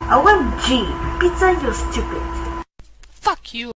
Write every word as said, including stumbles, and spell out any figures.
O M G, pizza, you're stupid. Fuck you.